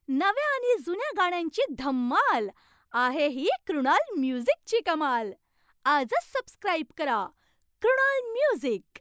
नव्या आणि जुन्या गाण्यांची धम्माल आहे ही कृणाल म्युझिकची कमाल. आजच सबस्क्राईब करा कृणाल म्युझिक.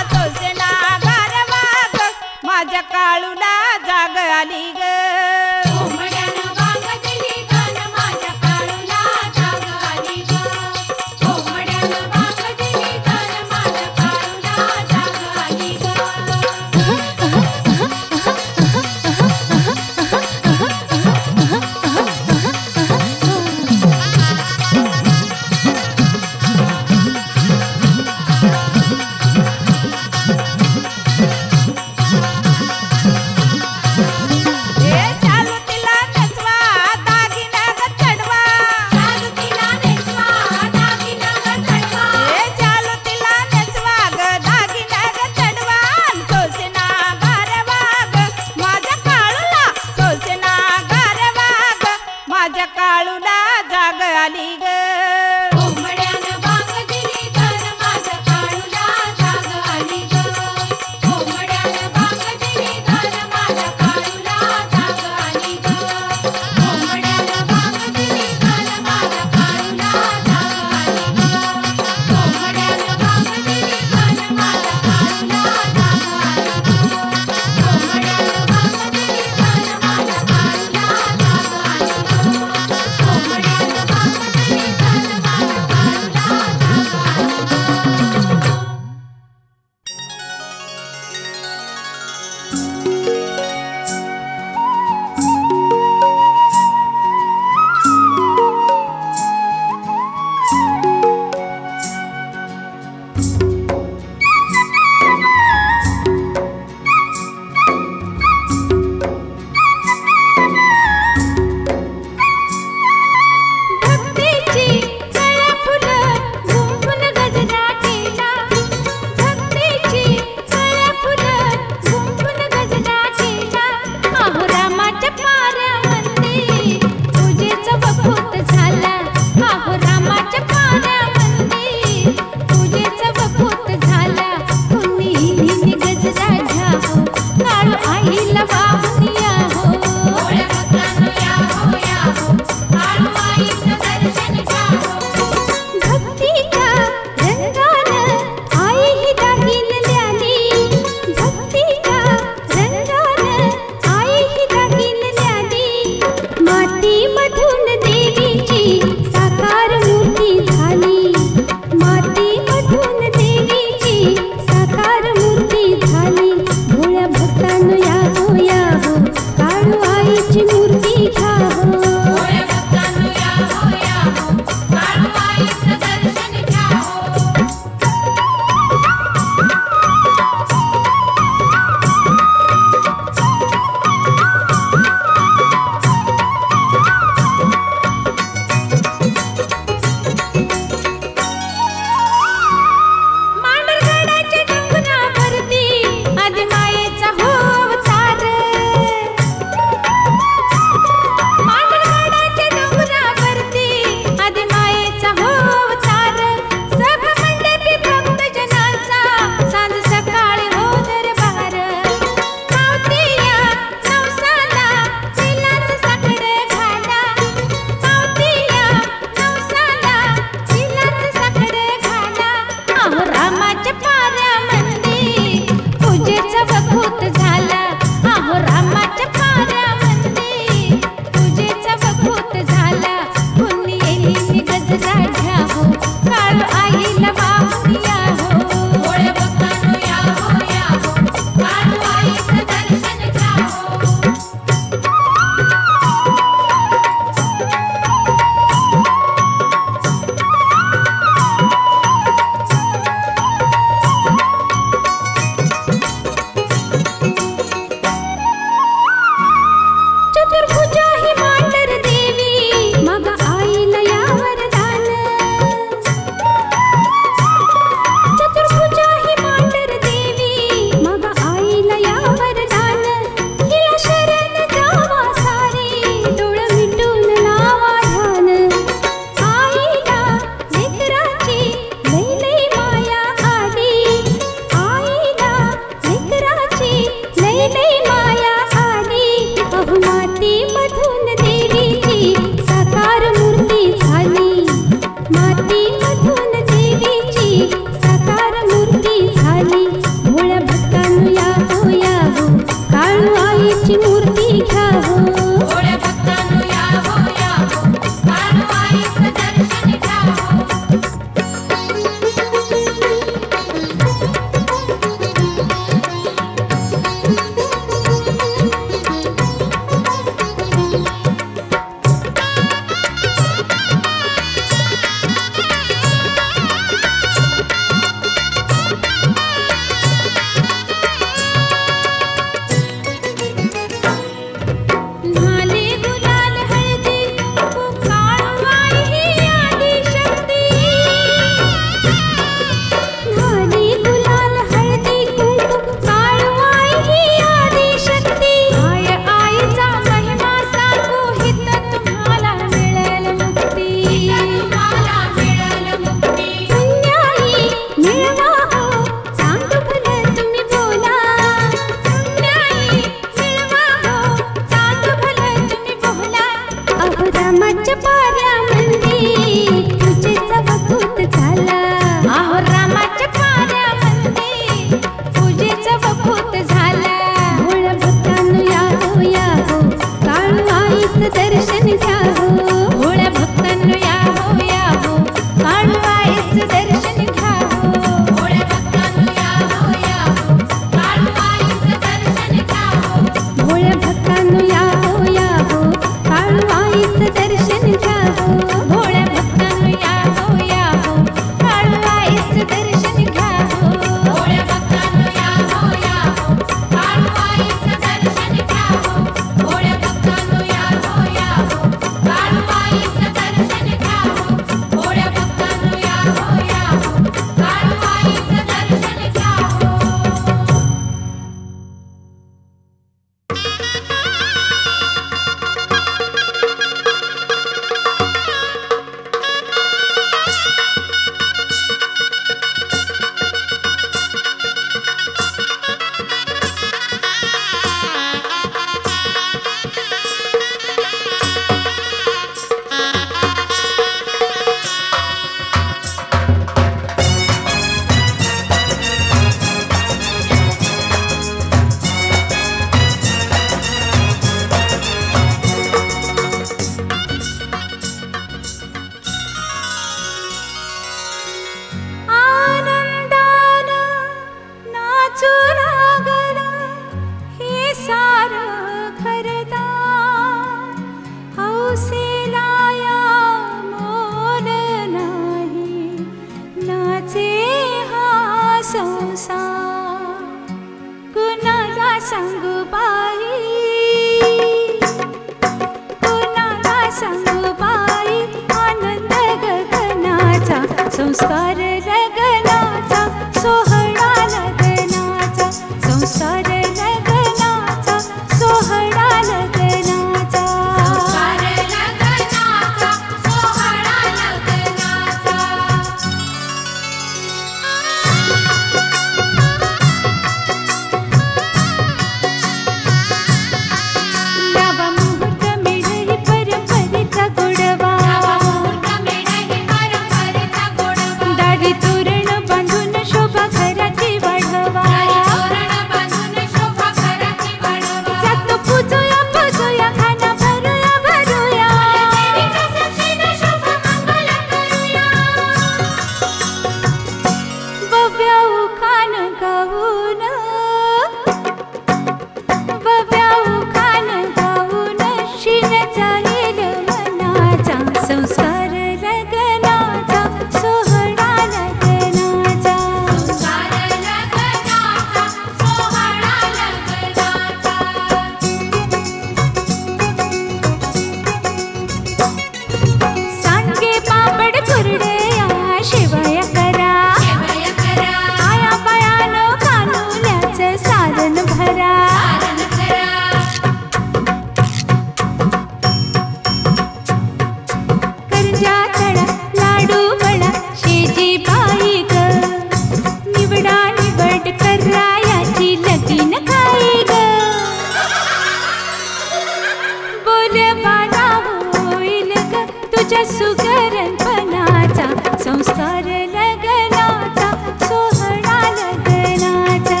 सुगरणपणाचा संस्कार लग्नाचा सोहळा लग्नाचा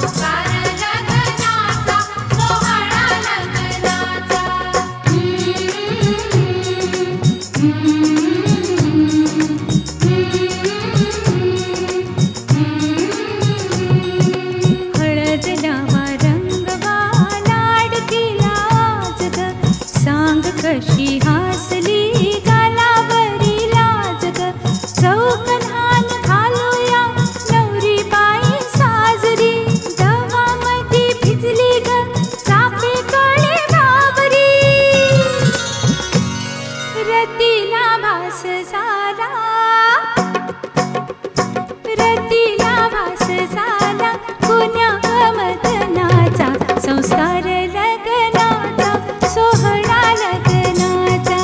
हळद लावा रंगवा लाडकीला आज ग सांग कशी हासली गालावरी लाज ग चौकन्हान घालूया नवरी बाई साजरी दवामधी भिजली ग चाफे कळे बावरी रतीला भास झाला रतीला भास झाला पुण्या मदनाचा संस्कार लग्नाचा सोहळा लग्नाचा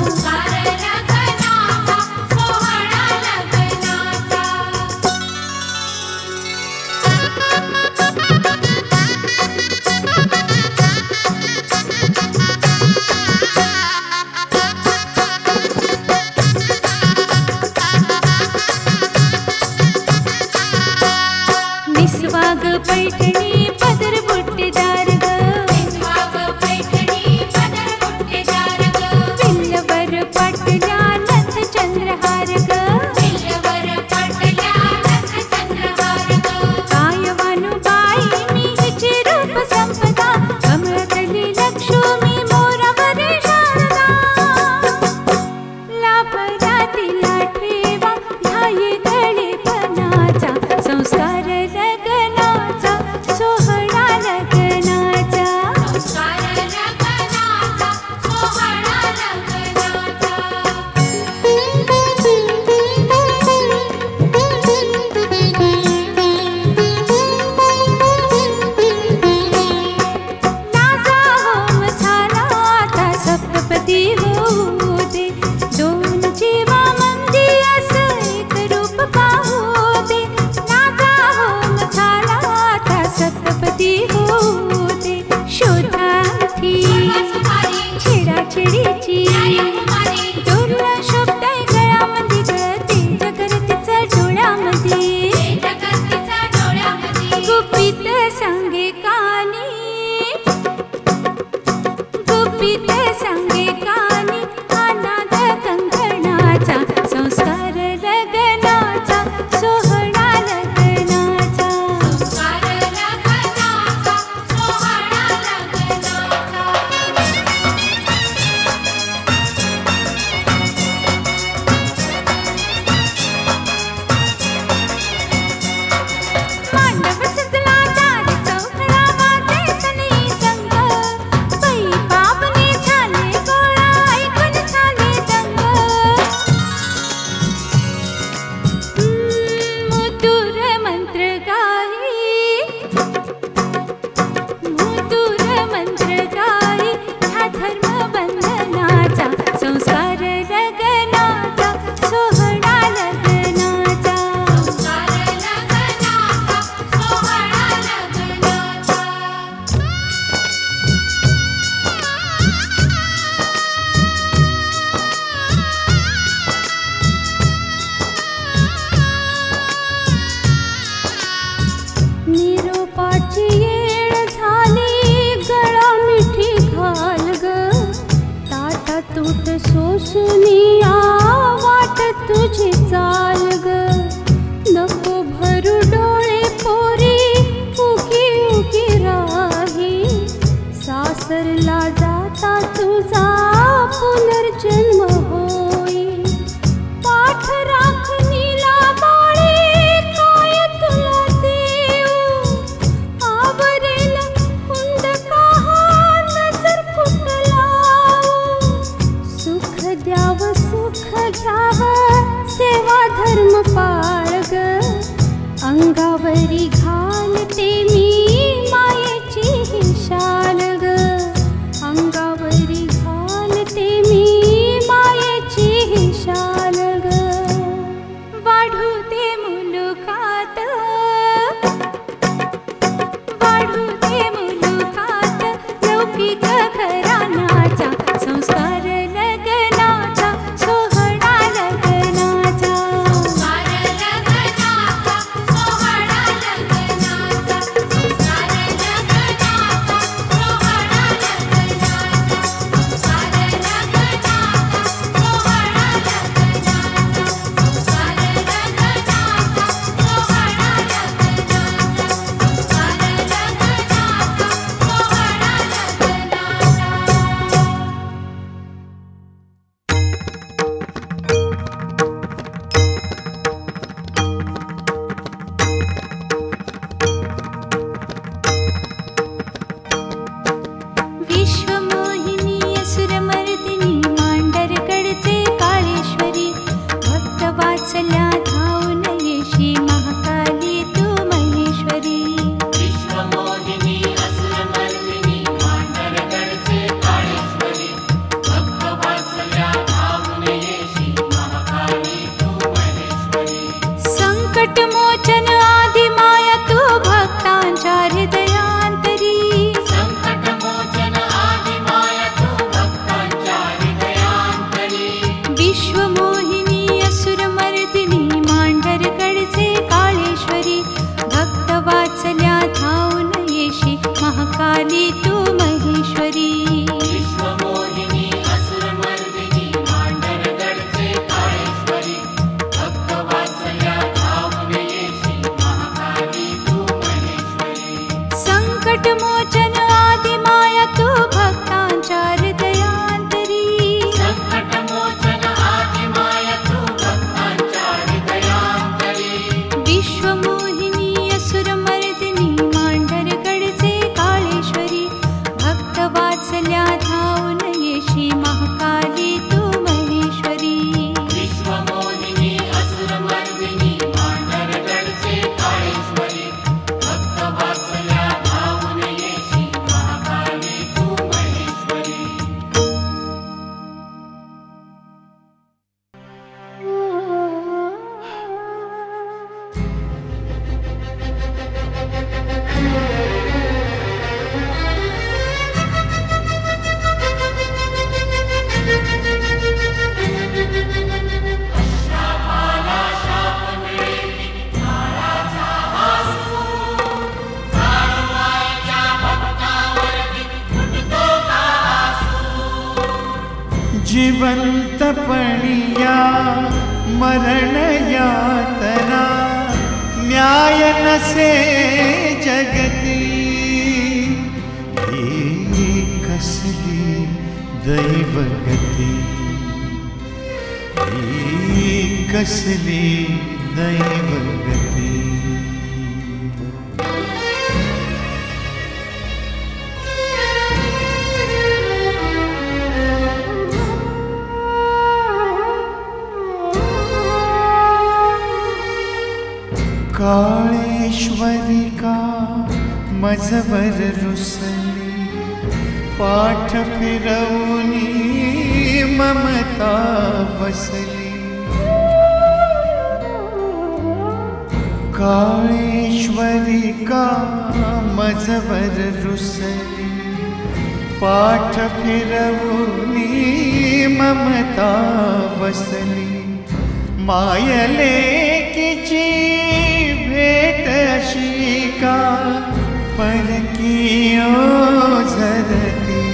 निस्वाग पैठणी पदर बुट्टेदार ग विल्लवर पाटल्या नथ चंद्रहार ग कायवानु बाई मी हिचे रूप संपदा कमळतली लक्ष्मी मोरावरी शारदा लाभला तिला ठेवा ह्याये गळेपणाचा संस्कार लग्नाचा सोहळा लग्नाचा नाचा होम झाला आता सप्तपदी होऊ दे दोन जीवा मंदी असं एक रूप पाहू दे नाचा होम झाला आता सप्तपदी होऊ दे शोधार्थी छेडाछेडीची दुर्ला शब्द गळ्यामध्ये गळते जगरतीचा डोळ्यामध्ये गुपित सांगे कानी गुपित सांगे कानी अनाथ कंकणाचा संस्कार लग्नाचा सोहळा लग्नाचा मांडव सजला दार चौघडा वाजे सनई संग पै पावने झाले गोळा ऐकून झाले दंग मुतूर मंत्र गाई मुतूर मंत्र गाई ह्या धर्म बंधनाचा संस्कार लग्नाचा सोहळा लग्नाचा निरोपाची येळ झाली गळा मिठी घाल ग ताटा तूट सोसुनिया वाट तुझी चाल ग नको भरू डोळे पोरी उगी उगी राही सासरला जाता तुझा पुनर्जन्म होई पाठ राखणीला बाळे काय तुला देऊ आवरेल हुंड काहा नजर कुठलाऊ सुख द्याव सुख घ्याव सेवा धर्म पाळ ग अंगावरी घालते मी मायेची ही शाल ग अंगावरी घाल महाकाली तू महेश्वरी विश्वमोहिनी असुरमर्दिनी मांडरगडचे काळेश्वरी भक्तवात्सल्या धावून येशी महाकाली तू महेश्वरी संकटमोचन आदिमाया तू भक्तांच्या हृदयांतरी संकटमोचन आदिमाया तू भक्तांच्या हृदयांतरी विश्वमोहिनी असुरमर्दिनी मांढरगडचे काळेश्वरी भक्तवात्सल्या धावून येशी महाकाली तू महेश्वरी विश्वमोहिनी असुरमर्दिनी मांडरगडचे काळेश्वरी भक्तवात्सल्या धावून येशी महाकाली तू महेश्वरी जिवंतपणिया मरण यातना न्याय नसे जगती ही कसली दैवगती ही कसली दैवगती काळेश्वरी का मजवर रुसली पाठ फिरवूनी ममता बसली काळेश्वरी का मजवर रुसली पाठ फिरवूनी ममता बसली मायले किची भेट अशी का परकी ओझरती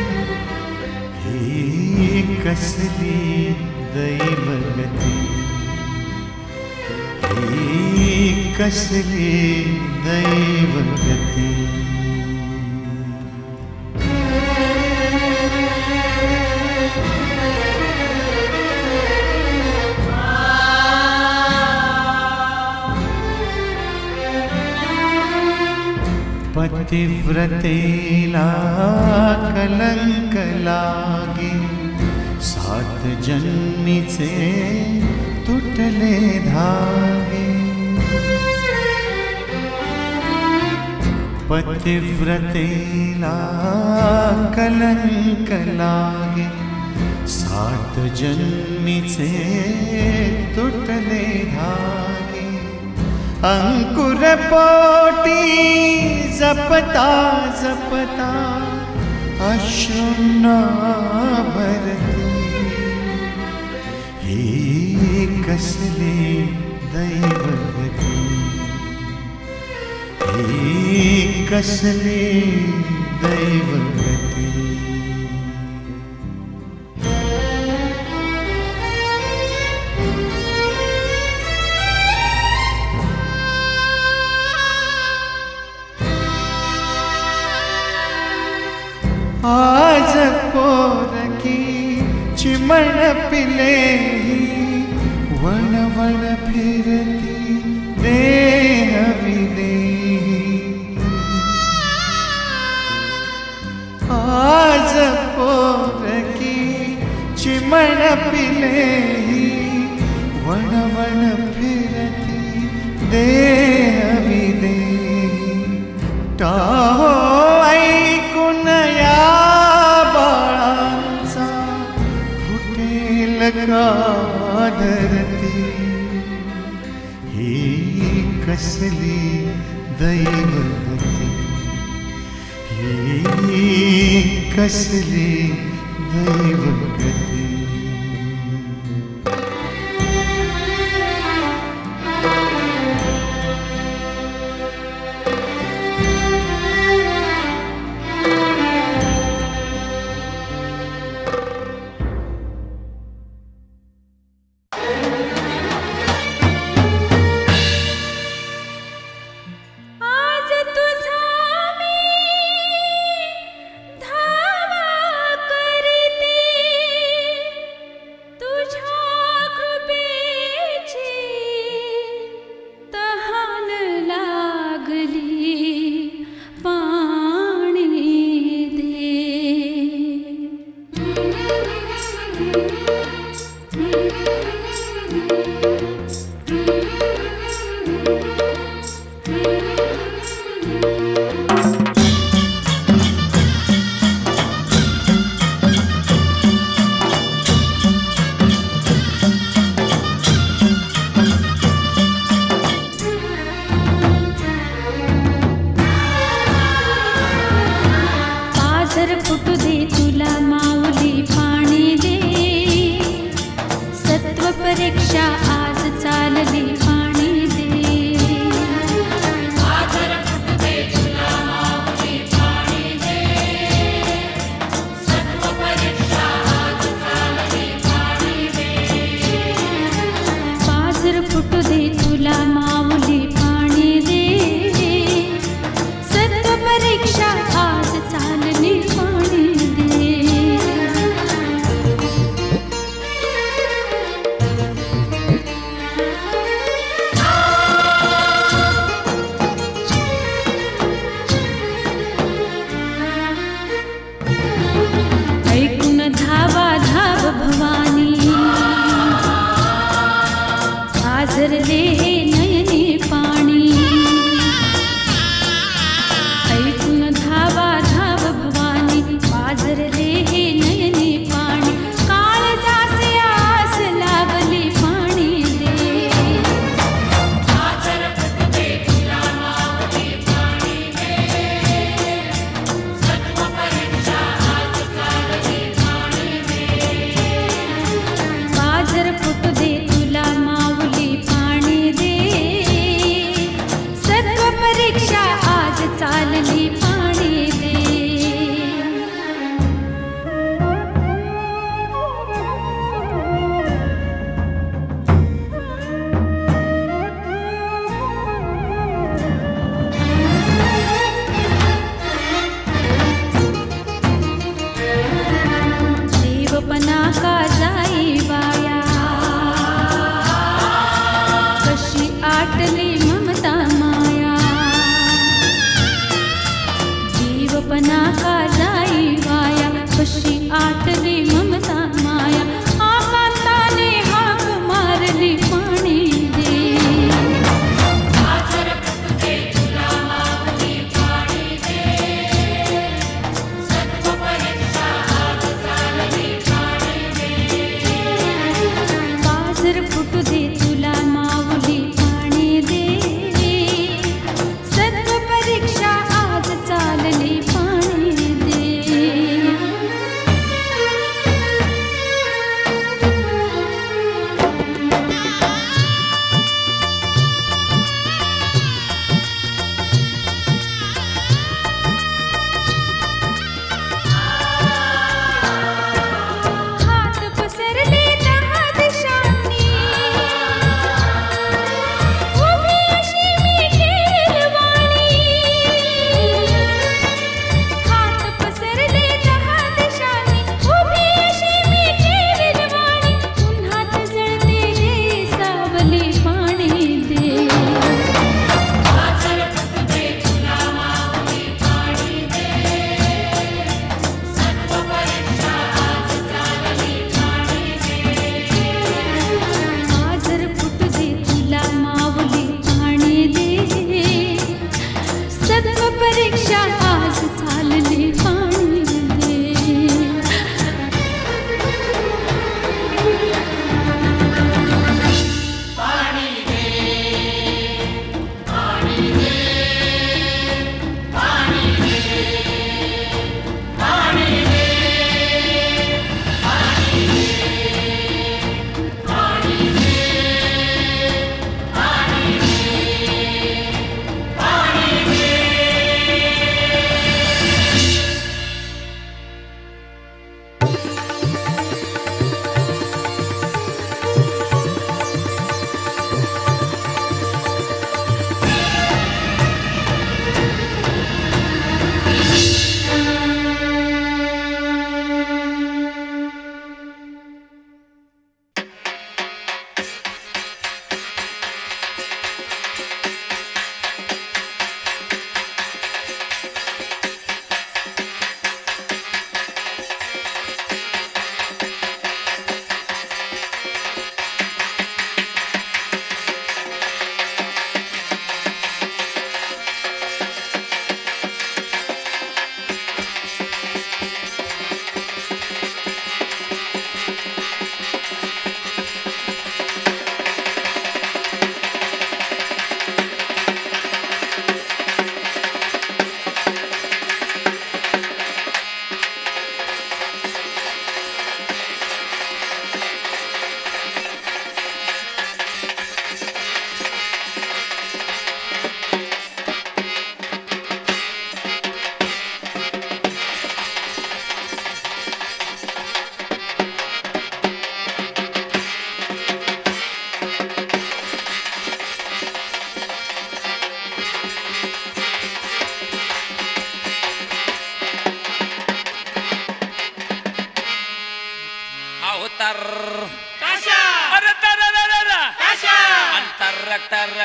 ही कसली दैवगती ही कसली दैवगती पतिव्रतेला कलंक लागे सात जन्मीचे तुटले धागे पतिव्रतेला कलंक लागे सात जन्मीचे तुटले धागे अंकुर पोटी जपता जपता अश्रुना भरती ही कसली दैवगती ही कसली दैवगती आज पोरकी चिमण पिले वन वन फिरती देह विदेही आज पोरकी चिमण पिले वन वन फिरती देह विदेही टाहो ऐकून या बाळांचा फुटेल का धरती ही कसली दैवगती ही कसली दैवगती पाझर फुटू दे तुला माऊली पाणी दे, सत्व परीक्षा आज चालली पाणी दे. पाझर फुटू दे तुला माऊली पाणी दे, सत्व परीक्षा आज चालली पाणी दे. पाझर फुटू दे तुला माऊली पाणी दे, सत्व परीक्षा आज चालली पाणी दे. ऐकून धावा धाव भवानी, पाझरले हे नयनी पाणी. ऐकून धावा धाव भवानी, पाझरले हे नयनी पाणी. काळजासे आस लागली पाणी दे. पाझर फुटू दे तुला माऊली पाणी दे, सत्व परीक्षा आज चालली पाणी दे. पाझर फुटू दे तुला माऊली पाणी दे, सत्व परीक्षा आज चालली पाणी दे. जीवपणा का जाई वाया, कशी आटली ममता माया. जीवपणा का जाई वाया, कशी आटली ममता माया. आकांताने हाक मारली पाणी दे. पाझर फुटू दे तुला माऊली पाणी दे, सत्व परीक्षा आज चालली पाणी दे. पाझर फुटू दे तुला माऊली पाणी दे, सत्व परीक्षा आज चालली पाणी दे.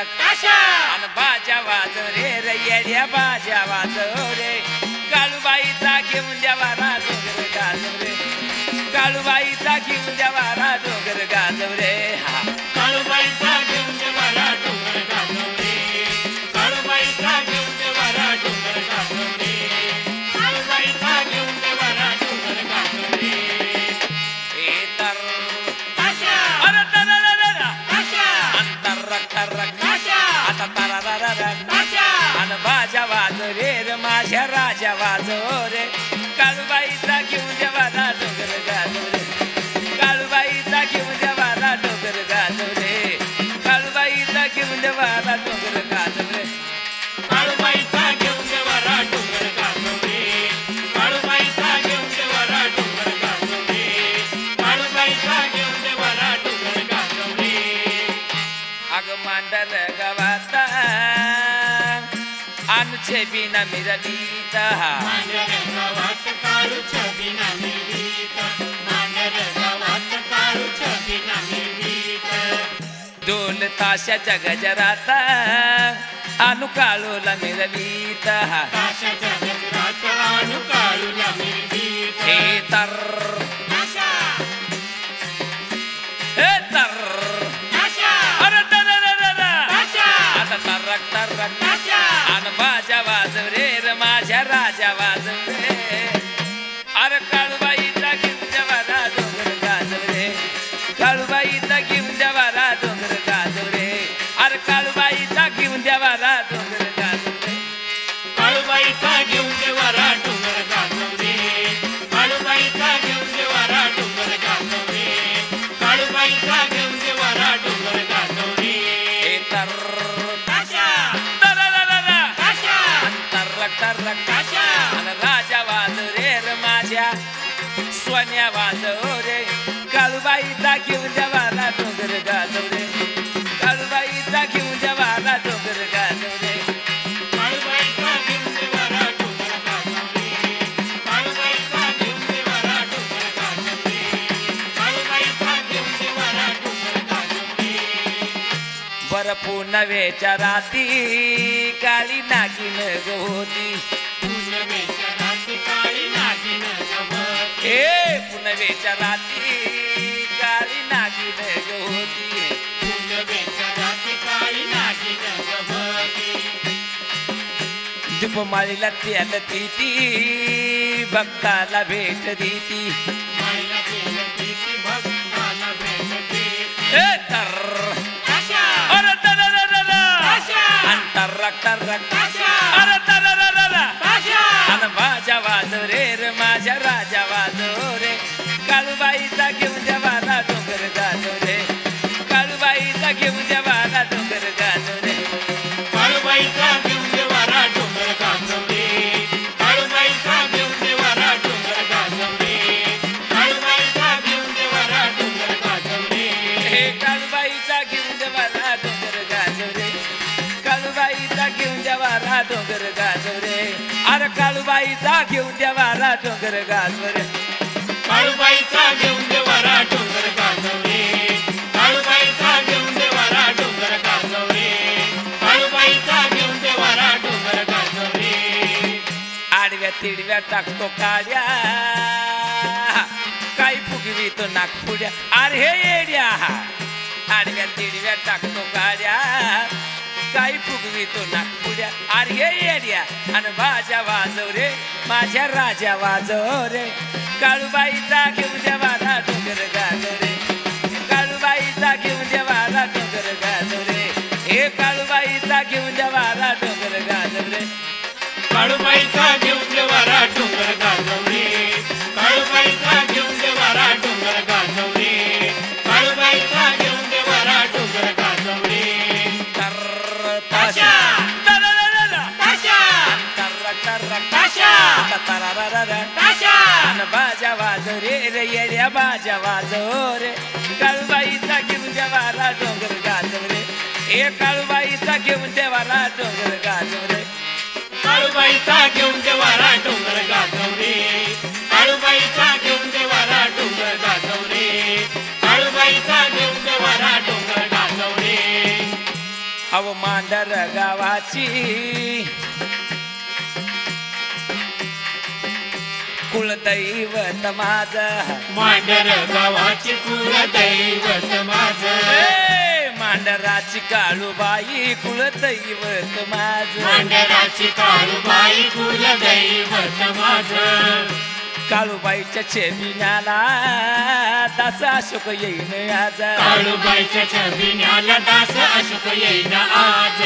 आणि बाजा वाजव रे येड्या बाजा वाजव रे काळूबाईचा घेऊन द्यावारा डोंगर गाजव रे काळूबाईचा घेऊन द्यावारा डोंगर गाजव रे हा काळूबाईचा घेऊन देवारा डोंगर गाजव रे काळूबाईचा घेऊन देवारा डोंगर गाजव रे काळूबाईचा घेऊन देवारा डोंगर गाजव रे हे तर ताशा अरे तररररर ताशा अंतररक तररक ताशा आता तररररर ताशा आणि बाजा वाजव रे माझ्या राजा वाजव रे काळूबाईचा घेऊन देवारा डोंगर गाजव रे काळूबाईचा घेऊन देवारा डोंगर गाजव रे काळूबाईचा घेऊन देवारा डोंगर गाजव रे काळूबाईचा घेऊन देवारा डोंगर गाजव रे काळूबाईचा घेऊन देवारा डोंगर गाजव रे काळूबाईचा घेऊन देवारा डोंगर गाजव रे अग मांडर गावात अनुचे बिना मिरवीत मांडर गावात काळूच्या बिना निर्भीत मांडर गावात काळूच्या बिना निर्भीत डोल ताशा जगजरात अनु काळूला मिरवीत ताशा जगजरात आणू काळूला निर्भीत हे तर ताशा हे तर ताशा अरे तररररर ताशा आता तररक तररक ताशा अन बाजा वाजव रे माझ्या राजा वाजव रे अरे काळूबाईचा घेऊन देवारा डोंगर गाजव रे काळूबाईचा घेऊन देवारा डोंगर गाजव रे अरे काळूबाईचा घेऊन देवारा डोंगर गाजव रे काळूबाईचा घेऊन देवारा डोंगर गाजव रे काळूबाईचा घेऊन देवारा डोंगर गाजव रे काळूबाईचा घेऊन देवारा डोंगर गाजव रे हे तर ताशा तररररर ताशा तररक तररक ताशा अन राजा वाजव रे माझ्या सोन्या वाजव रे काळूबाईचा घेऊन देवारा डोंगर गाजव रे काळूबाईचा घेऊन देवारा डोंगर गाजव रे काळूबाईचा घेऊन देवारा डोंगर गाजव रे काळूबाईचा घेऊन देवारा डोंगर गाजव रे काळूबाईचा घेऊन देवारा डोंगर गाजव रे बर पुनवेच्या राती काळी नागिन गवती पुनवेच्या रात्री काळी नागिन गवती हे पुनवेच्या राती काळी नागिन गवती पुनवेच्या रात्री काळी नागिन गवती दीपमाळीला तेल ती भक्ताला भेट देती माईला केलं प्रीती भक्ताला भेट देती हे तर ताशा अरे तररररर ताशा अंतररक तररक ताशा अरे तररररर ताशा अन बाजा वाजव रे माझ्या राजा वाजव रे काळूबाईचा घेऊन देवारा डोंगर गाजव रे काळूबाईचा घेऊन देवारा डोंगर गाजव रे काळूबाईचा घेऊन देवारा डोंगर गाजव रे काळूबाईचा घेऊन देवारा डोंगर गाजव रे काळूबाईचा घेऊन देवारा डोंगर गाजव रे हे काळूबाईचा घेऊन देवारा डोंगर गाजव रे काळूबाईचा घेऊन देवारा डोंगर गाजव रे अरे काळूबाईचा घेऊन देवारा डोंगर गाजव रे काळूबाईचा घेऊन देवारा डोंगर गाजव रे काळूबाईचा घेऊन देवारा डोंगर गाजव रे काळूबाईचा घेऊन देवारा डोंगर गाजव रे आडव्या तिडव्या टाकतो काड्या काही फुगवी तो नागपुड्या अरे हे येड्या आडव्या तिडव्या टाकतो काड्या काही फुगवी तो नागपुड्या अरे हे येड्या आणि बाजा वाजव रे माझ्या राजा वाजव रे काळूबाईचा घेऊन देवारा डोंगर गाजव रे काळूबाईचा घेऊन देवारा डोंगर गाजव रे हे काळूबाईचा घेऊन देवारा डोंगर गाजव रे काळूबाईचा घेऊन देवारा डोंगर गाजव रे काळूबाईचा घेऊन देवारा डोंगर गाजव रे काळूबाईचा घेऊन देवारा डोंगर गाजव रे तर ताशा ताशा ताशा बाजा वाजव रे येड्या बाजा वाजव रे काळूबाईचा घेऊन देवारा डोंगर गाजव रे हे काळूबाईचा घेऊन देवारा डोंगर गाजव रे काळूबाईचा घेऊन देवारा डोंगर गाजव रे काळूबाईचा घेऊन देवारा डोंगर गाजव रे काळूबाईचा घेऊन देवारा डोंगर गाजव रे अव मांडर गावाची कुलदैवत माझं मांडर गावाची कुलदैवत माझं मांडराची काळूबाई कुलदैवत माझं मांडराची काळूबाई कुलदैवत माझं काळूबाईच्या चेबिण्याला दास अशोक येईन आज काळूबाईच्या छबिन्याला दास अशोक येईन आज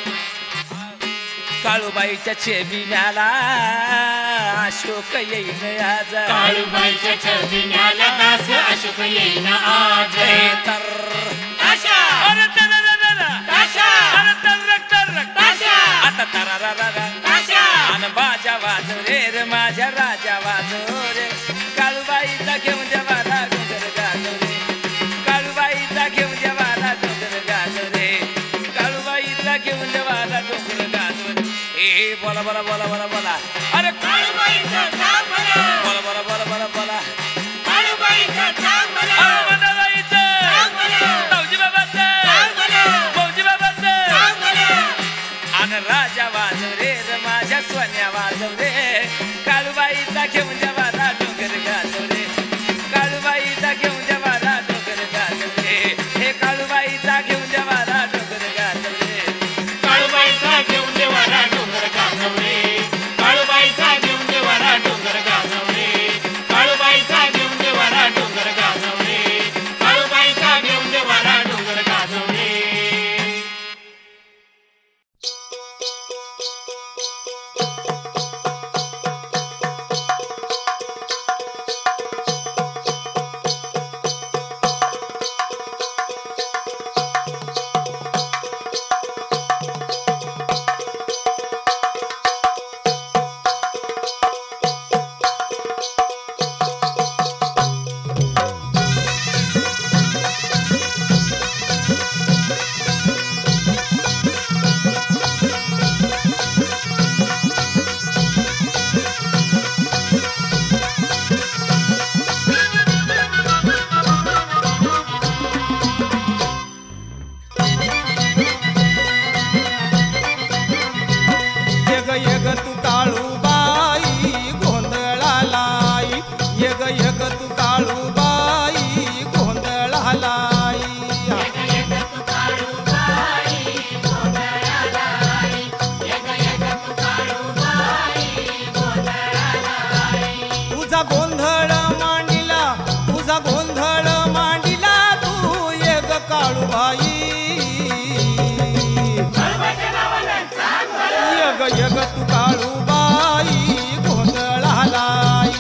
काळूबाईच्या चेबिण्याला अशोक येईन आज काळूबाईच्या छबिन्याला दास अशोक येईन आज हे तर ताशा अरे तररररर. ताशा अरे तररक तररक. ताशा आता तररररर. ताशा आणि बाजा वाजव रे माझ्या राजा वाजव रे काळूबाईचा घेऊन देवाला डोंगर गाजव रे काळूबाईचा घेऊन देवाला डोंगर गाजव रे काळूबाईचा घेऊन देवाला डोंगर गाजव रे ए बोला बोला बोला बोला बोला अरे काळूबाईचं नाव बोला बोला बोला बोला बोला बोला काळूबाईचं नाव बोला अरे मंडळाईचं नाव बोला भाऊजी बाबाचं नाव बोला भाऊजी बाबाचं नाव बोला आणि राजा वाजव रे माझ्या सोन्या वाजव रे काळूबाईचा घेऊन देवाला डोंगर गाजव रे काळूबाईचा घेऊन देवाला डोंगर गाजव रे हे काळूबाईचा घेऊन देवाला डोंगर गाजव रे काळूबाईचा घेऊन देवाला डोंगर गाजवणे काळूबाईचा घेऊन देवाला डोंगर गाजवणे काळूबाईचा घेऊन देवाला डोंगर गाजवणे काळूबाईचा घेऊन देवाला डोंगर गाजवणे येग येग तू काळूबाई गोंधळालाई येग येग तू काळूबाई गोंधळालाई तुझा गोंधळ मांडिला तुझा गोंधळ मांडिला तू येग काळूबाई यग यग तू काळूबाई गोंधळालाई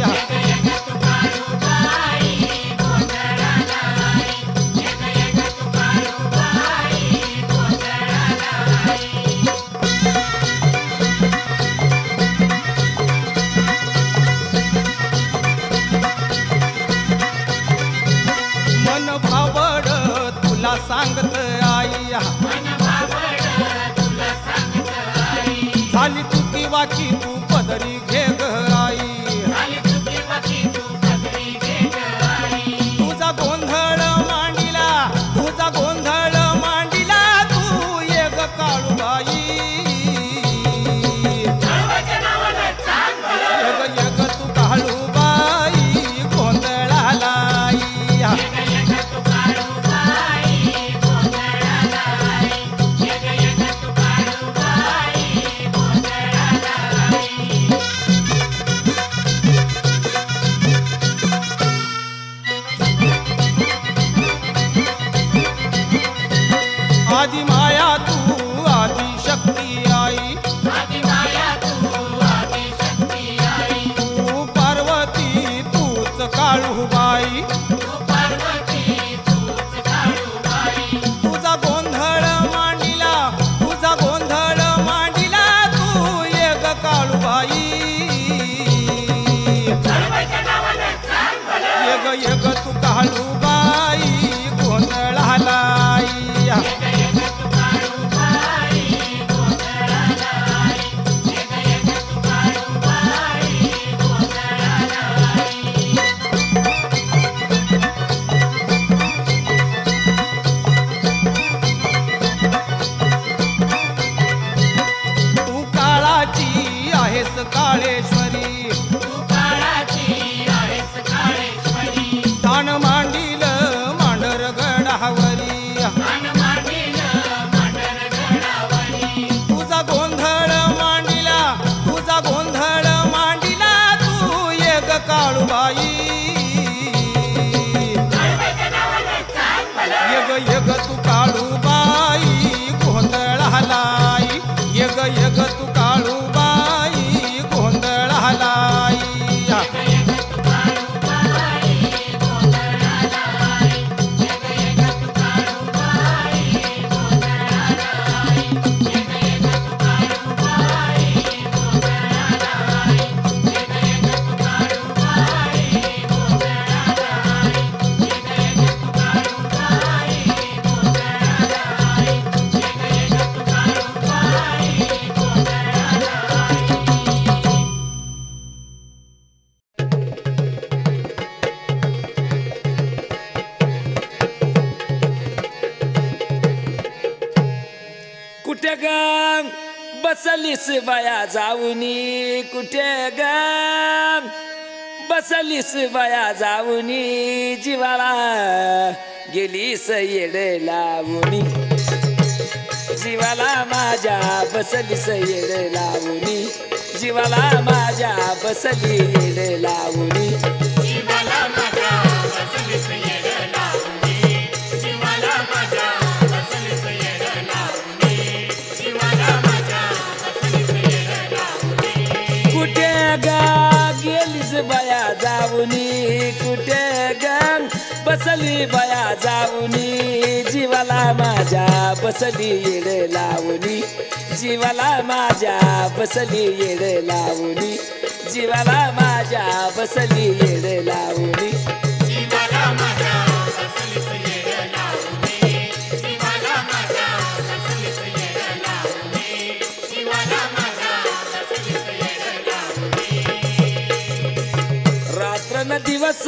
मन भावड तुला सांगत आई झाली तुकी वाची तू पदरी घे ग आई तुझा गोंधळ मांडिला तुझा गोंधळ मांडिला तू येग काळूबाई यग यग तू काळूबाई गोंधळालाई आदि माया तू आदि शक्ती आई तू पार्वती तूच काळूबाई तुझा गोंधळ मांडिला तुझा गोंधळ मांडिला तू येग काळूबाई येग येग तू काळूबाई गोंधळालाई बसलीस बया जाऊनी कुठे ग बसलीस बया जाऊनी जीवाला गेलीस येड लावूनी जीवाला माझ्या बसलीस येड लावूनी जीवाला माझ्या बसली येड लावूनी जीवाला माझ्या बसलीस येड लावूनी जीवाला माझ्या बसलीस येड लावूनी जीवाला माझ्या बसलीस येड लावूनी कुठे ग गेलीस बया जाऊनी कुठे ग बसली बया जाऊनी जीवाला माझ्या बसली येड लावूनी जीवाला माझ्या बसली येड लावूनी जीवाला माझ्या बसली येड लावूनी जीवाला माझ्या बसलीस येड लावूनी जीवाला माझ्या बसलीस येड लावूनी जीवाला माझ्या बसलीस येड लावूनी रात्र न दिवस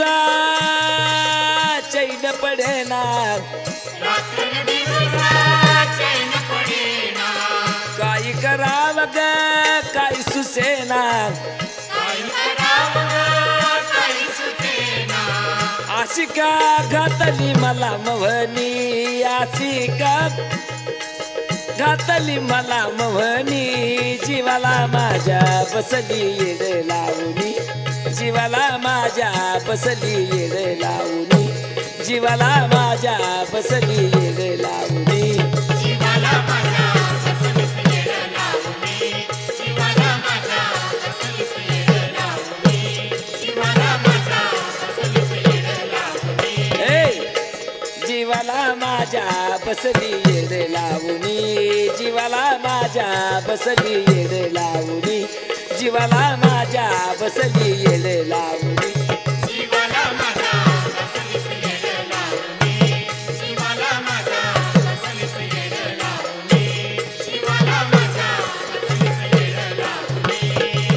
चैन पडेना रात्र दिवस चैन पडेना काही करावं ग काही सुसेना काही करावं काही सुचेना आशिका घातली मला मवनी आशिका घातली मला मवनी जीवाला माझ्या बसली येड लावूनी जीवाला माझ्या बसली येड लावूनी जीवाला माझ्या बसली येड लावूनी जीवाला माझ्या बसलीस येड लावूनी जीवाला माझ्या बसलीस येड लावूनी जीवाला माझ्या बसलीस येड लावूनी ए जीवाला माझ्या बसली येड लावूनी जीवाला माझ्या बसली येड लावूनी जीवाला माझ्या बसली येड लावूनी जीवाला माझ्या बसलीस येड लावूनी जीवाला माझ्या बसलीस येड लावूनी जीवाला माझ्या बसलीस येड लावूनी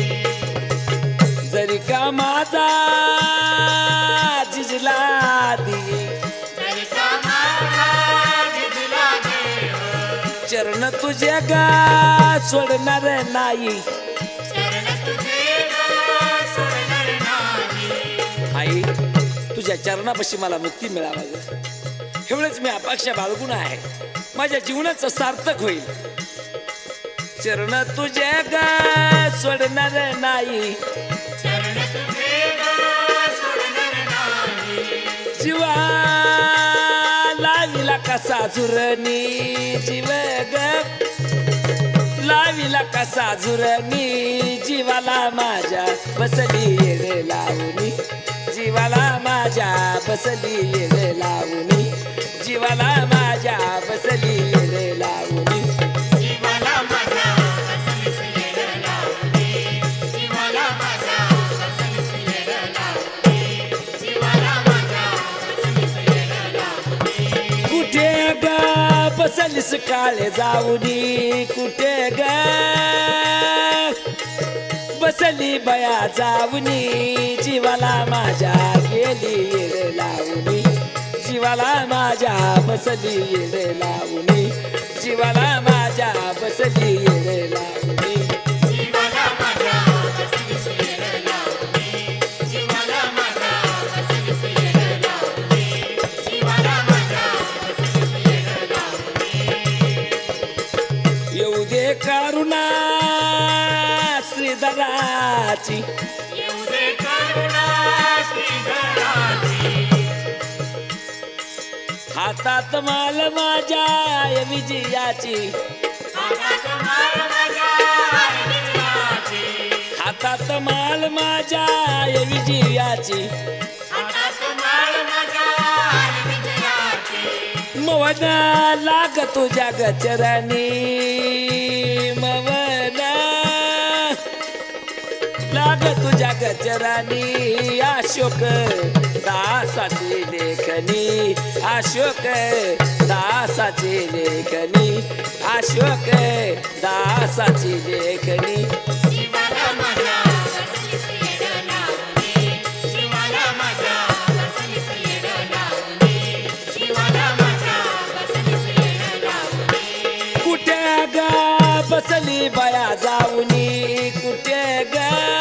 जरी का माझा जिजला दी जरी का माझा जिजला देव चरण तुझे गा सोडणार नाही चरण तुझे ग सोडणार नाही आई तुझ्या चरणापाशी मला मुक्ती मिळावा ग एवढंच मी अपेक्षा बाळगून आहे माझ्या जीवनाचं सार्थक होईल चरण तुझे गा सोडणार नाही चरण तुझे ग सोडणार नाही जीवा लाविला कसा झुरणी जीव ग लाविला कसा झुरणी जीवाला माझ्या बसली येड लावूनी जीवाला माझ्या बसली येड लावूनी जीवाला माझ्या बसली येड लावूनी जीवाला माझ्या बसलीस येड लावूनी जीवाला माझ्या बसलीस येड लावूनी जीवाला माझ्या बसलीस येड लावूनी कुठे ग बसलीस काळे जाऊनी कुठे ग बसली बया जाऊनी जीवाला माझ्या गेली येड लावूनी जीवाला माझ्या बसली येड लावूनी जीवाला माझ्या बसली येड लावूनी जीवाला माझ्या बसलीस येड लावूनी जीवाला माझ्या बसलीस येड लावूनी जीवाला माझ्या बसलीस येड लावूनी येऊ दे करुणा श्रीधराची येऊ दे करुणा श्रीधराची हातात माल माझ्या विजयाची हातात माळ माझ्या विजयाची हातात माल माझ्या विजयाची हातात माळ माझ्या विजयाची मवन लाग तुझ्या गचरणी मवन लाग तुझ्या गचरणी अशोक दासाची लेखनी अशोक दासाची लेखनी अशोक दासाची लेखनी जीवाला माझ्या बसलीस येड लावूनी जीवाला माझ्या बसलीस येड लावूनी जीवाला माझ्या बसलीस येड लावूनी कुठे ग बसली बसली बाया जाऊनी कुठे ग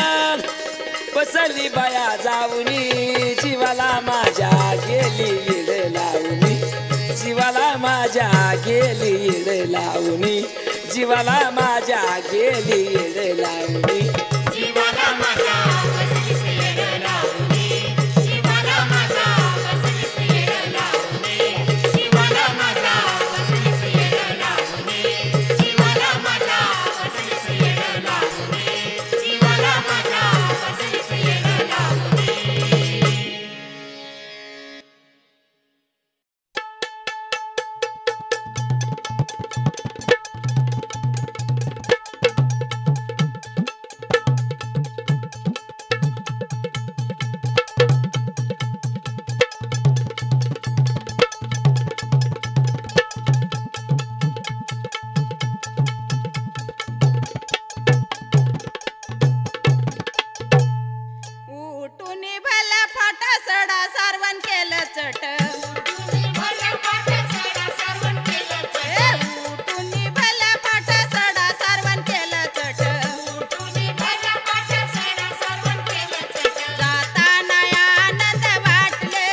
बसली बाया जाऊनी जीवाला माझ्या गेली येड लावणी जीवाला माझ्या गेली येड लावणी जीवाला माझ्या गेली येड लावणी जीवाला माझ्या बसलीस येड लावणी जीवाला माझ्या बसलीस येड लावणी जीवाला माझ्या बसलीस येड लावणी जीवाला माझ्या बसलीस येड लावणी जीवाला माझ्या बसलीस येड लावणी उठून भला फाटा सडा सारवण केलं चट भला पाटा सडा सारवण केलं चट उठून भला फाटा सडा सारवण केलं चट उठून भला पाटा सडा सारवण केलं चट जाताना आनंद वाटले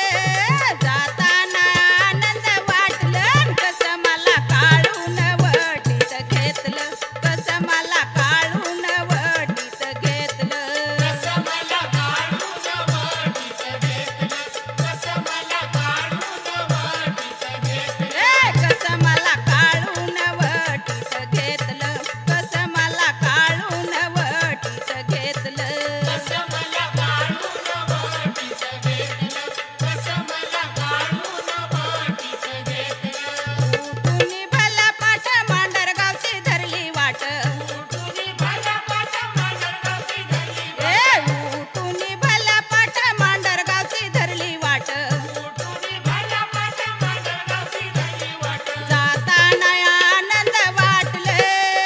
जाताना आनंद वाटलं कसं मला काढून वटीत घेतलं कसं मला काढून वटीत घेतलं कसं मला काढून वटीत घेतलं कसं मला काढून वटीत घेतलं कसं मला काढून वटीत घेतलं कसं मला काढून वटीत घेतलं कसं मला काढून वटीत घेतलं कसं मला काढून वटीत घेतलं उठून भला पाठ मांडरगावची धरली वाट उठून भला पाटा मांडरगावची धरली उठून भला पाठ मांडरगावची धरली वाट उठून भला पाटा मांडरगावची धरली वाट जाताना आनंद वाटले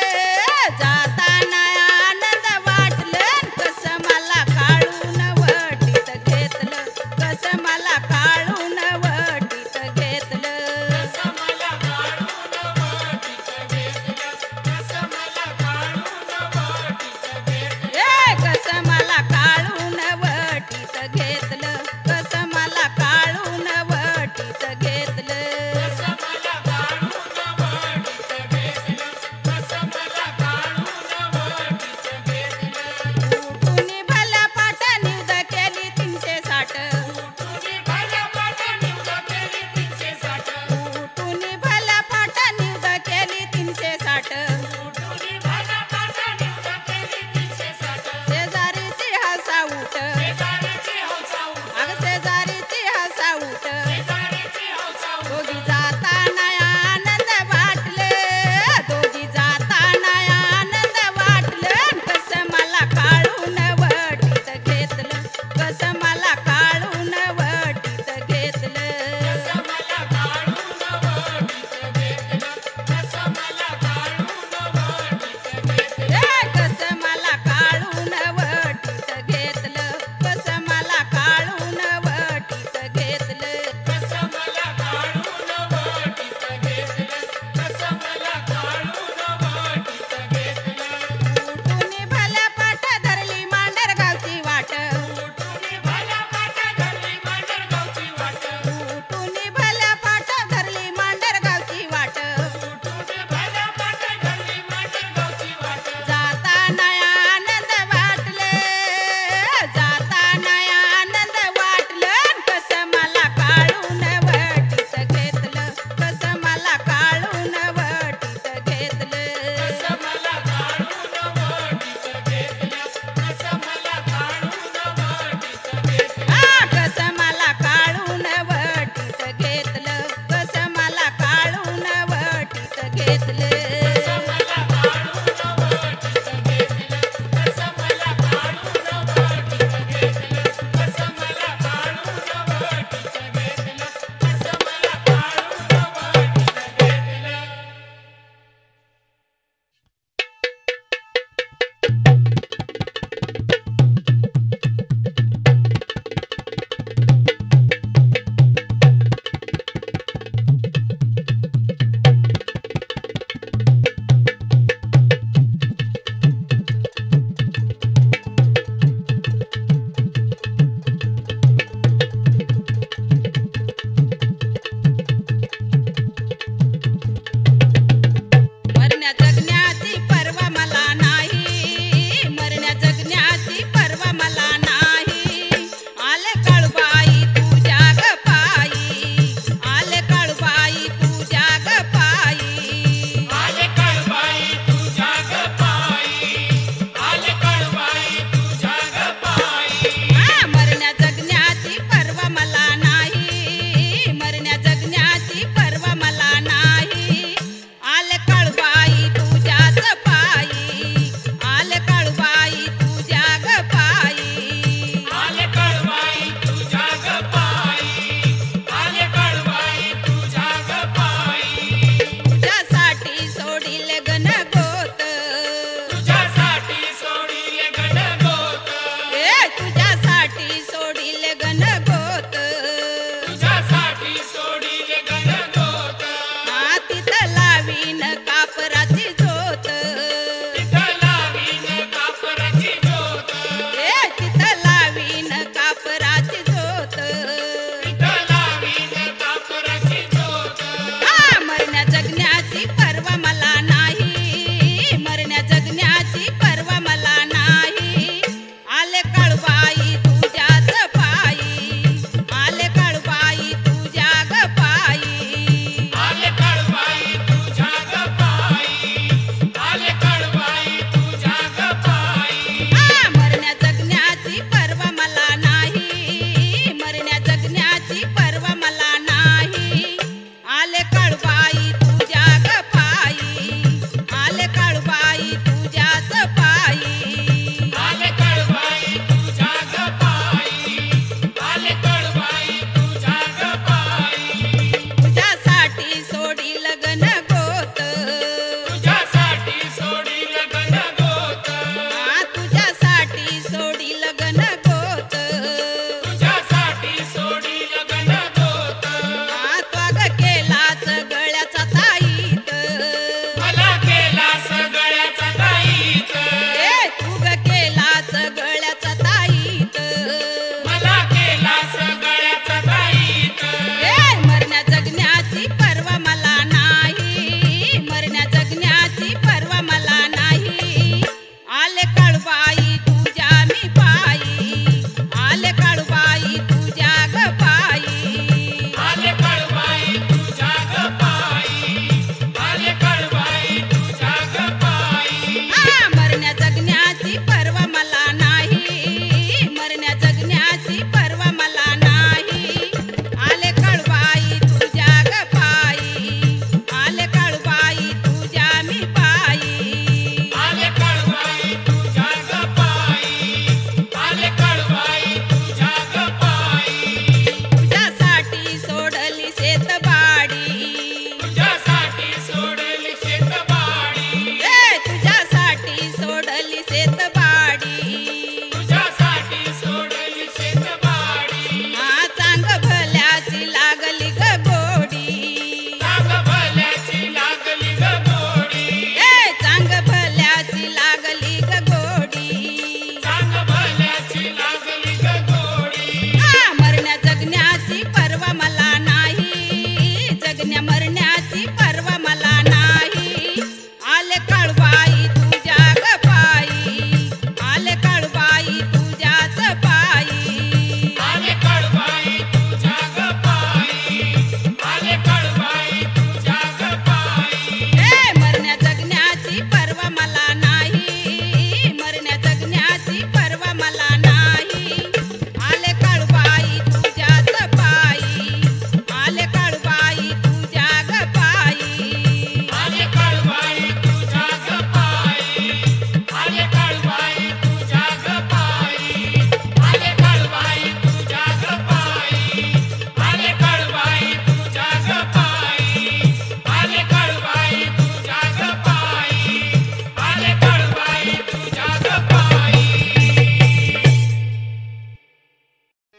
जाताना आनंद वाटलं कसं मला काढून वटीत घेतलं कसं मला काढून वटीत घेतलं कसं मला काढून वटीत घेतलं कसं मला काढून वटीत घेतलं कसं मला काढून वटीत घेतलं कसं मला काढून वटीत घेतलं कसं मला काढून वटीत घेतलं कसं मला काढून वटीत घेतलं उठून भला पाट निवद केली 360 उठून भला पाटा निवड केली 360 उठून भला पाट निवद केली 360 उठून भला पाटा निवड केली 360 शेजारीची हसा उठ शेजारीची हौसा उठ अग शेजारीची हसा उठ शेजारीची हौसा उठ दोघी जाताना आनंद वाटले दोघी जाताना आनंद वाटलं कसं मला काढून वटीत घेतलं कसं मला काढून वटीत घेतलं कसं मला काढून वटीत घेतलं कसं मला काढून वटीत घेतलं कसं मला काढून वटीत घेतलं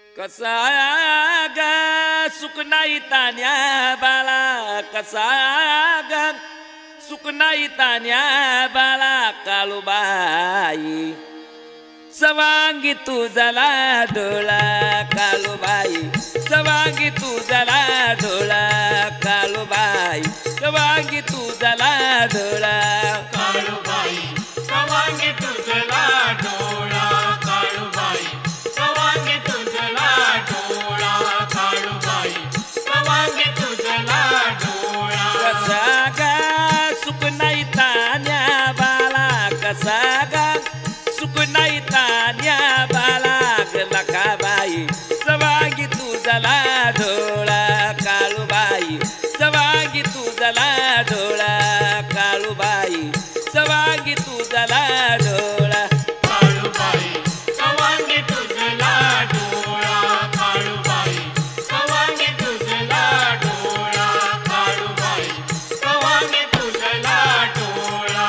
कसा ग सुख नाही तान्या बाळा कसा ग सुख नाही तान्या बाळा काळूबाई सवांगी तुझला डोळा काळूबाई सवांगी तुझला डोळा काळूबाई सवांगी तुझला डोळा काळूबाई सवांगी तुझला डोळा काळूबाई सवांगी तुझला डोळा काळूबाई सवांगी तुझला डोळा कसा गा सुख नाही तान्या बाळा कसा गा सुख नाही तान्या बाळा लखाबाई सवांगी तुझला डोळा काळूबाई सवांगी तुझला डोळा काळूबाई सवांगी तुझला डोळा काळूबाई सवांगी तुझला डोळा काळूबाई सवांगी तुझला डोळा काळूबाई सवांगी तुझला डोळा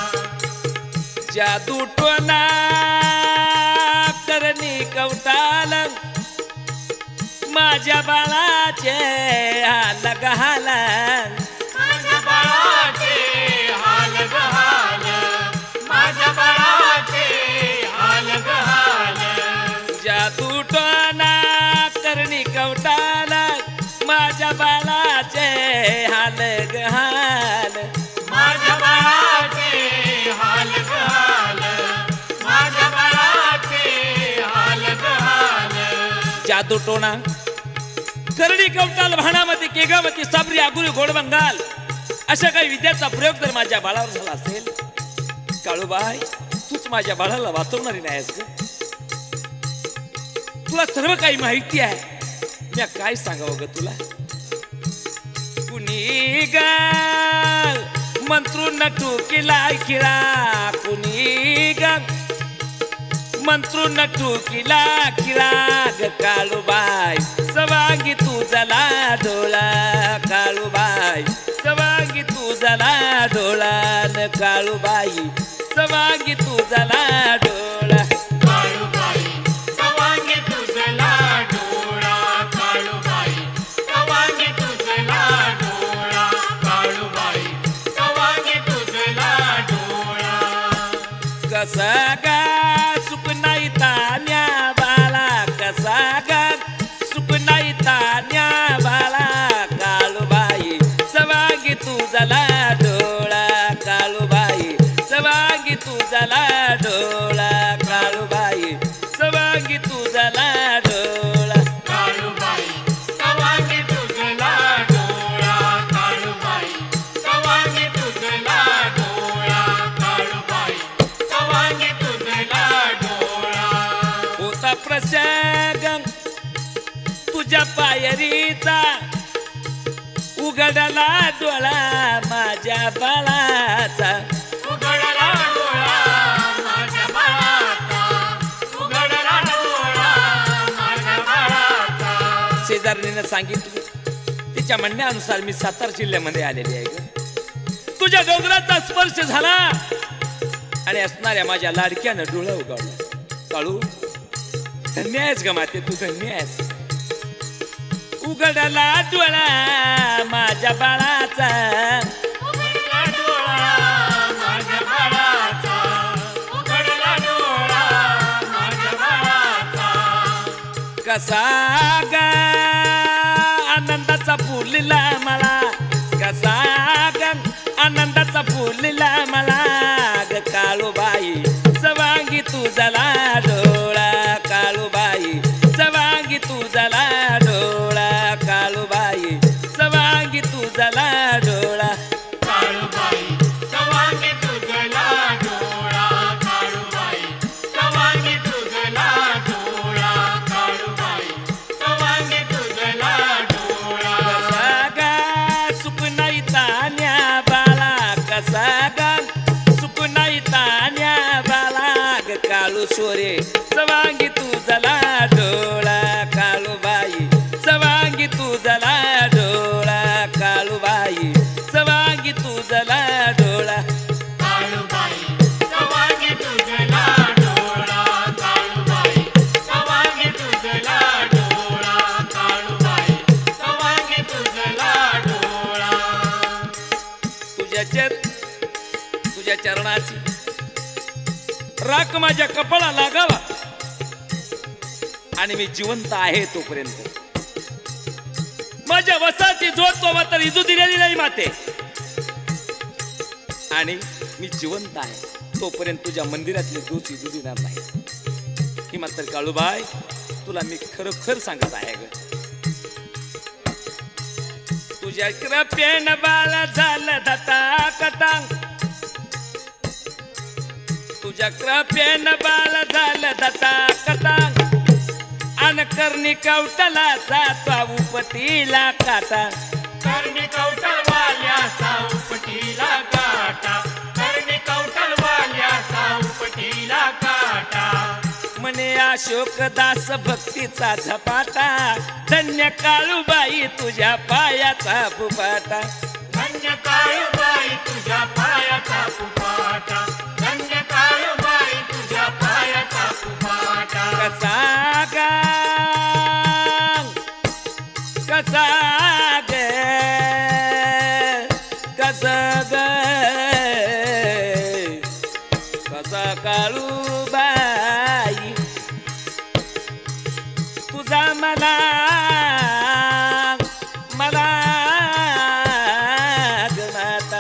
जादू टोना करणी कवटाल माझ्या बाळाचे हाल गहाल माझ्या बाळाचे हाल गहाल माझ्या बाळाचे हाल गहाल जादू टोना करणी कवटाल माझ्या बाळाचे हाल गहाल माझ्या बाळाचे हाल गहाल माझ्या बाळाचे हाल गहाल जादू टोना करणी कवटाल भाणामती केगामती साबरी आगुरी घोड बंगाल अशा काही विद्याचा प्रयोग जर माझ्या बाळावर झाला असेल काळूबाई तूच माझ्या बाळाला वाचवणारी नाहीस ग तुला सर्व काही माहिती आहे मी काय सांगावं ग तुला कुणी ग मंत्रून टुकीला खिळा कुणी ग मंत्रून टुकीला खिळा ग काळूबाई सवांगी तुझला डोळा काळूबाई सवांगी तुझला डोळा न काळूबाई सवांगी तुझला डोळा काळूबाई सवांगी तुझला डोळा काळूबाई सवांगी तुझला डोळा काळूबाई सवांगी तुझला डोळा कसा गा सुख नाही तान्या बाळा कसा गा सुख नाही तान्या बाळा काळूबाई सवांगी तुझला डोळा काळूबाई सवांगी तुझला डोळा काळूबाई सवांगी तुझला डोळा काळूबाई सवांगी तुझला डोळा काळूबाई सवांगी तुझला डोळा काळूबाई सवांगी तुझला डोळा होता प्रसंग तुझ्या पायरीचा उघडला डोळा माझ्या बाळाचा उघडला डोळा माझ्या बाळाचा उघडला डोळा माझ्या बाळाचा शेजारणीनं सांगितलं तिच्या म्हणण्यानुसार मी सातारा जिल्ह्यामध्ये आलेली आहे ग तुझ्या डोंगराचा स्पर्श झाला आणि असणाऱ्या माझ्या लाडक्यानं डोळा उघडला काळू धन्य आहेस ग माते तू धन्य आहेस उघडला डोळा माझ्या बाळाचा उघडला डोळा माझ्या बाळाचा उघडला डोळा माझ्या बाळाचा कसा ग आनंदाचा फुलला मला कसा ग आनंदाचा फुलला मला ग काळूबाई सवांगी तुझला डोळा काळूबाई सवांगी तुझला डोळा काळूबाई सवांगी तुझला डोळा काळूबाई सवांगी तुझला डोळा काळूबाई सवांगी तुझला डोळा काळूबाई सवांगी तुझला डोळा कसा गा सुख नाही तान्या बाळा कसा गा सुख नाही तान्या बाळा ग काळू इज्जत तुझ्या चरणाची राख माझ्या कपाळा लागावा आणि मी जिवंत आहे तोपर्यंत माझ्या वसाची जोड तो मात्र इजू दिलेली नाही माते आणि मी जिवंत आहे तोपर्यंत तुझ्या मंदिरातली दूध इजू देणार नाही ही मात्र काळूबाई तुला मी खरोखर सांगत आहे ग तुझ्या कृपेन बाळ झालं धता कटांग तुझ्या कृपेन बाळ झालं धता कटांग अन करणी कवटलाचा उपटीला काटा करणी कौटलवाल्याचा उपटीला काटा करणी कौटलवाल्याचा उपटीला काटा म्हणे अशोकदास भक्तीचा झपाटा धन्य काळूबाई तुझ्या पायाचा फुपाटा धन्य काळूबाई तुझ्या पायाचा फुपाटा धन्य काळूबाई तुझ्या पायाचा फुपाटा कसा ग कसा ग कसा ग कसा काळूबाई तुझा मला मला माता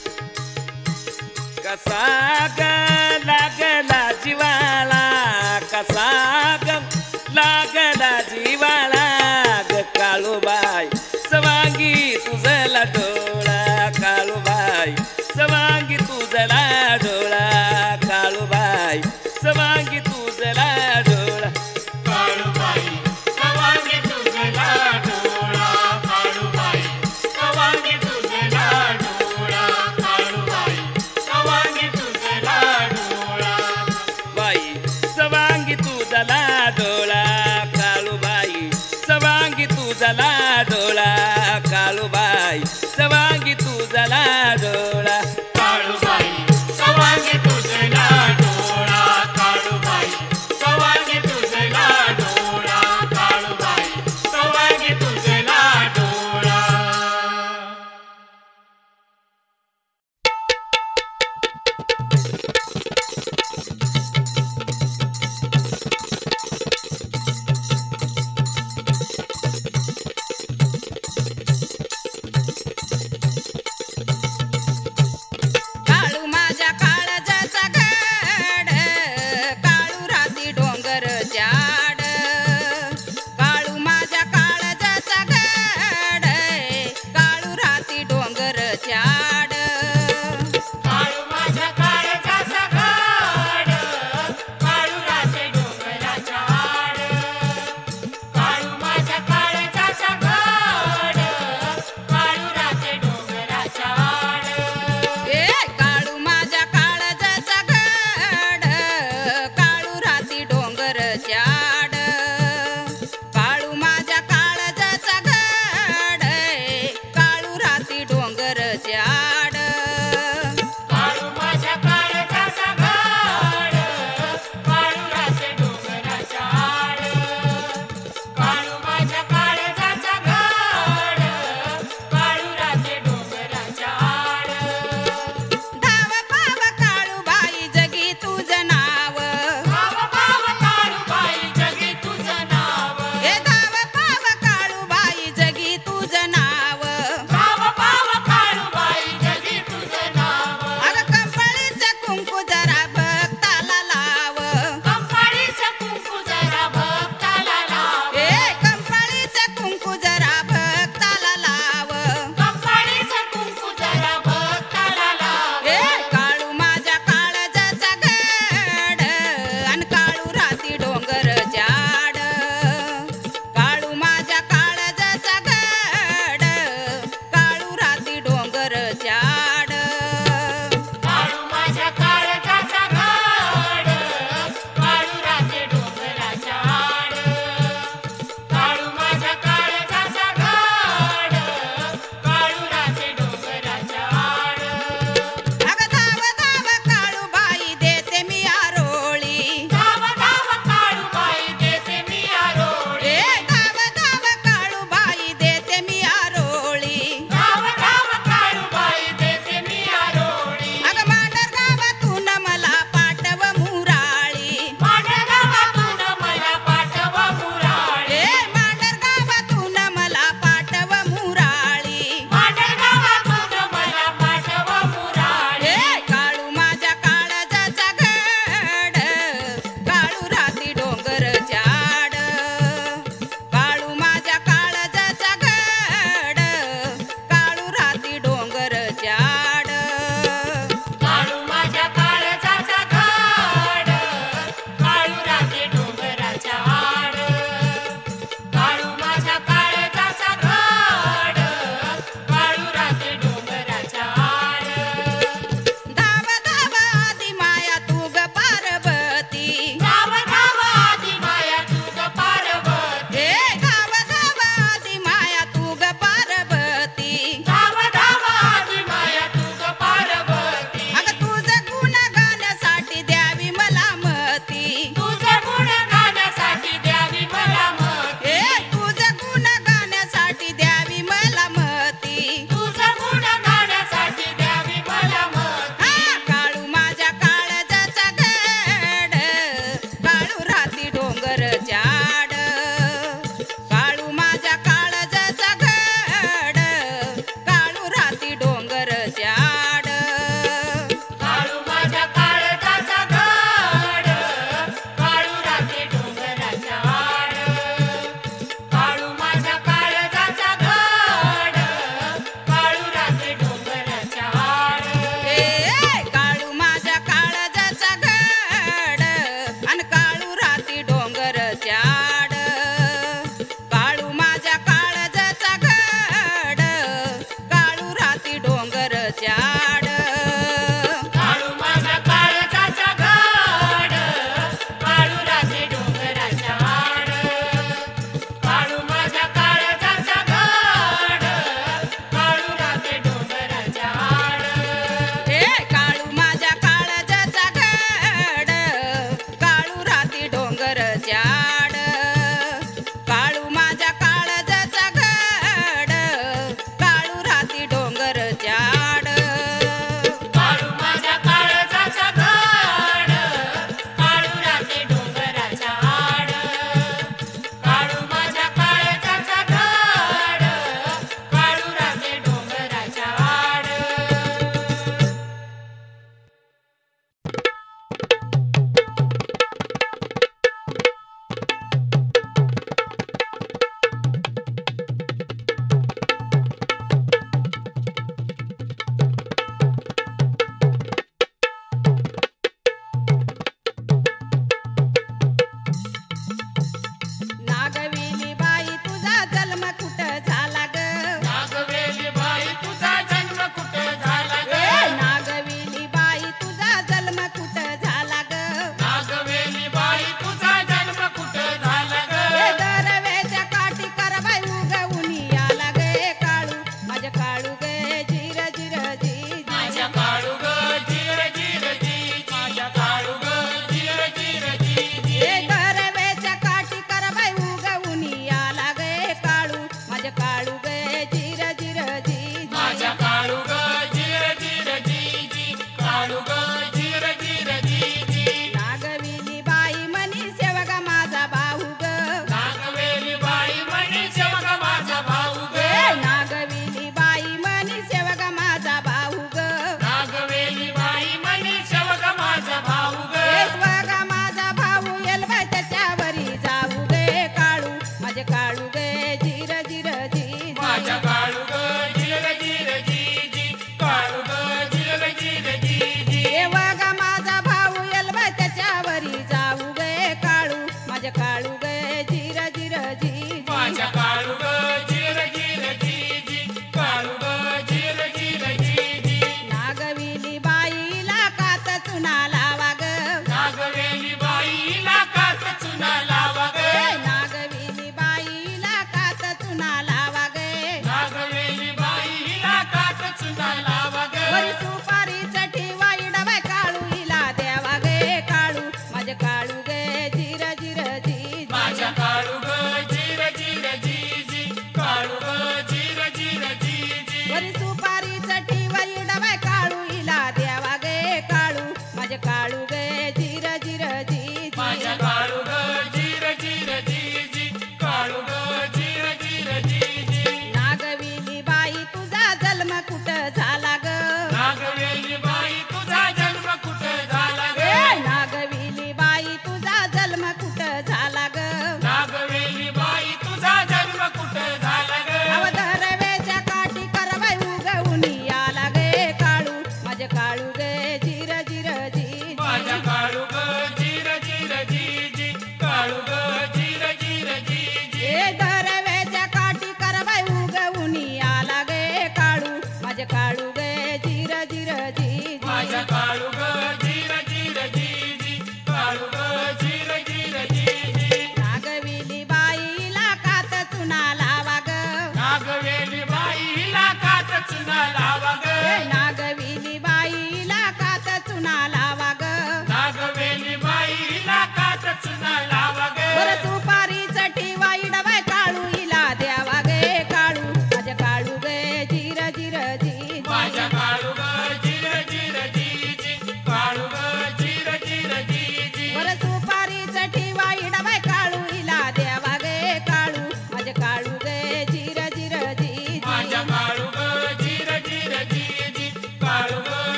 कसा ग लागला जीवाला कसा ग लागला जीवाला ग काळूबाई सवांगी तुझला डोळा काळूबाई सवांगी तुझला डोळा काळूबाई सवांगी तुझला डोळा काळूबाई सवांगी तुझला डोळा काळूबाई सवांगी तुझला डोळा काळूबाई सवांगी तुझला डोळा बाई सवांगी तुझला डोळा काळूबाई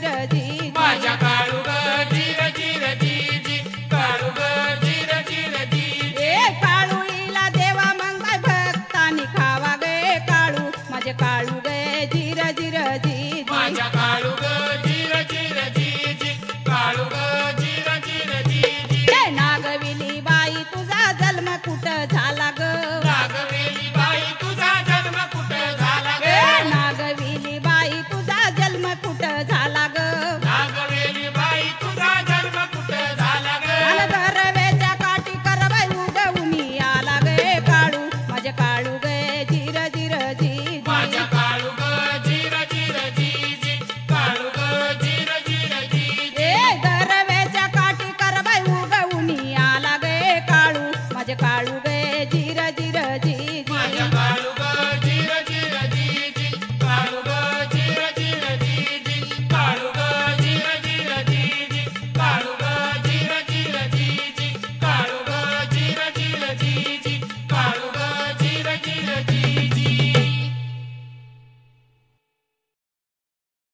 इंग्रजी माझ्या